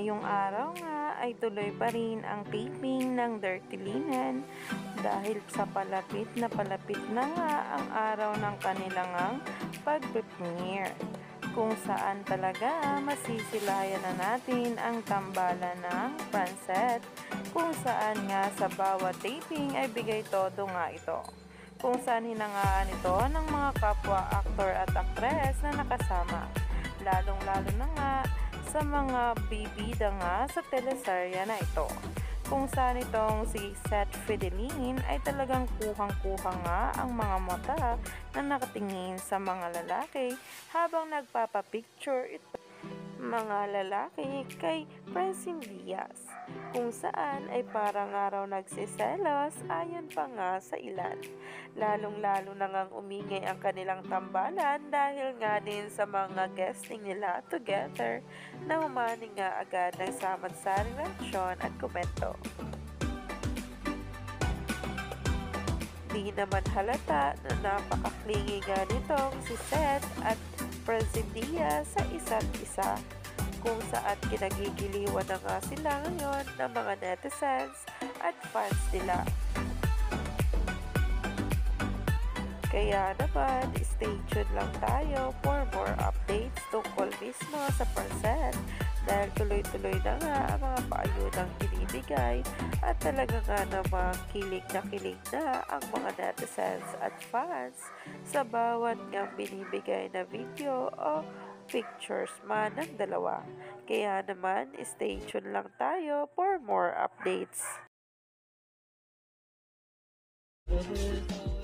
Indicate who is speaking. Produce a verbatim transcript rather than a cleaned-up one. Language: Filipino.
Speaker 1: Ngayong araw nga ay tuloy pa rin ang taping ng Dirty Linen dahil sa palapit na palapit na nga ang araw ng kanilang pag-premiere, kung saan talaga masisilayan na natin ang tambalan ng Francet, kung saan nga sa bawat taping ay bigay todo nga ito, kung saan hinangaan ito ng mga kapwa aktor at aktres na nakasama, lalong-lalo na nga sa mga bibida nga sa teleserye na ito, kung saan itong si Seth Fidelin ay talagang kuhang-kuha nga ang mga mata na nakatingin sa mga lalaki habang nagpapapicture ito mga lalaki kay Francine Diaz, kung saan ay parang araw nagsiselos ayon pa nga sa ilan. Lalong-lalo na ngang umingay ang kanilang tambalan dahil nga din sa mga guesting nila together na humani nga agad ng samad-saring reaksyon at komento. Di naman halata na napakaklingi nga nitong si Seth at Francine Diaz sa isa't isa, kung saan kinagigiliwan na nga sila ngayon ng mga netizens at fans nila. Kaya naman, stay tuned lang tayo for more updates tungkol mismo sa Francet dahil tuloy-tuloy na nga ang mga paayunang binibigay at talaga nga namang kilig na kilig na ang mga netizens at fans sa bawat nga binibigay na video o pictures man ng dalawa. Kaya naman, stay tuned lang tayo for more updates.